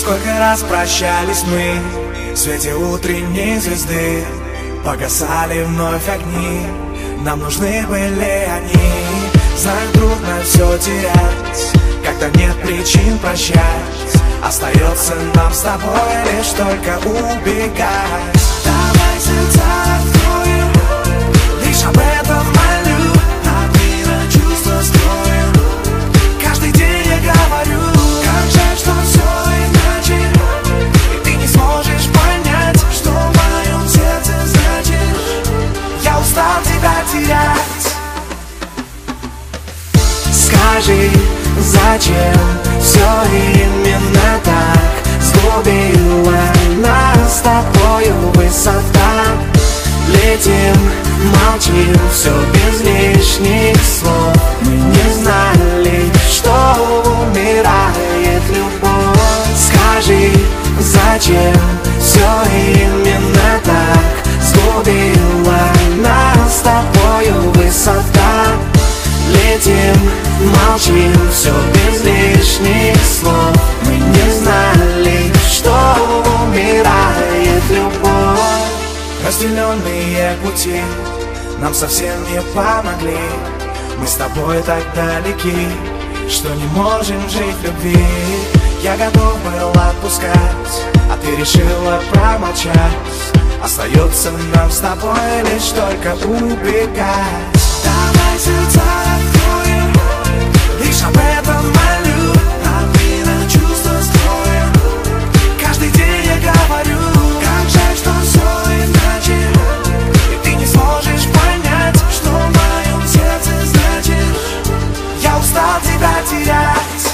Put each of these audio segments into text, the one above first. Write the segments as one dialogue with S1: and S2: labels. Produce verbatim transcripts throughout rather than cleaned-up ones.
S1: Сколько раз прощались мы в свете утренней звезды, погасали вновь огни, нам нужны были они. Знаю, трудно все терять, когда нет причин прощать. Остается нам с тобой лишь только убегать. Давай сердца откроем, лишь об этом молю. От мира чувства скроем, каждый день я говорю. Как жаль, что все иначе, и ты не сможешь понять, что в моем сердце значит. Я устал тебя терять. Скажи, зачем все именно так сгубила нас с тобою высота? Летим, молчим, все без лишних слов. Мы не знали, что умирает любовь. Скажи, зачем все именно так сгубила нас с тобою высота? Летим, молчим, все без лишних слов. Мы не знали, что умирает любовь. Разделенные пути нам совсем не помогли. Мы с тобой так далеки, что не можем жить в любви. Я готов был отпускать, а ты решила промолчать. Остается нам с тобой лишь только убегать. Давай сердца откроем, лишь об этом молю. От мира чувства скроем, каждый день я говорю. Как жаль, что все иначе, и ты не сможешь понять, что в моем сердце значит. Я устал тебя терять.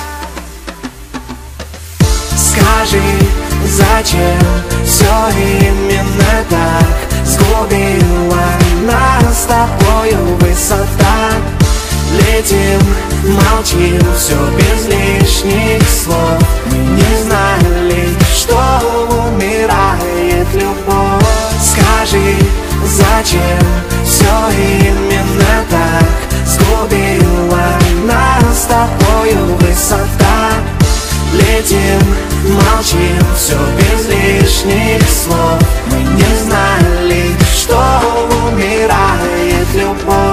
S1: Скажи, зачем все именно так сгубила нас с тобою высота? Летим, молчим, все без лишних слов. Мы не знали, что умирает любовь. Скажи, зачем все именно так сгубила нас с тобою высота? Летим, молчим, все без лишних слов. Мы не знали, что умирает любовь.